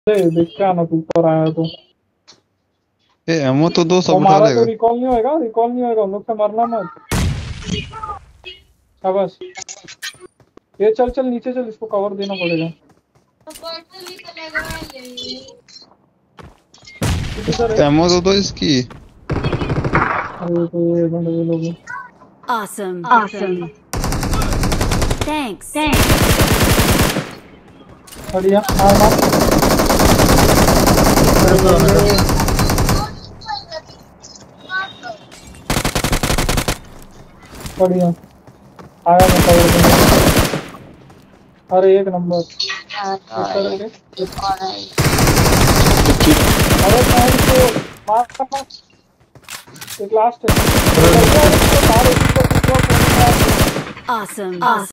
देख के आना तू ऊपर आया तो। ए एमओ तो दो सब उठा हमारा तो लेगा। रिकॉल नहीं होएगा, रिकॉल नहीं होएगा, उन लोग से मरना मत। बस ये चल चल नीचे चल, इसको कवर देना पड़ेगा। किधर है? एमओ तो दो इसकी। अरे तो ये बंदे ये लोग Awesome. Awesome. Thanks. Thanks. बढ़िया। हाँ हाँ बढ़िया आया मैं कवर देना। अरे एक नंबर। अरे मैं इसको मार। एक लास्ट है। Awesome. Awesome.